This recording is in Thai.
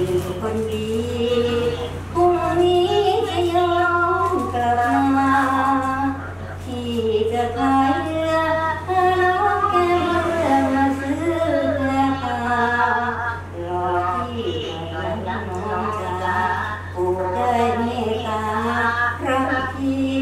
คนดีพรุ่งนี้จะยอมกลับมาที่จะพายเรือพาน้องแก้มเรือมาซื้อแพรพารอที่หลังน้องจ๋าโปรดได้เมตตาพระพี่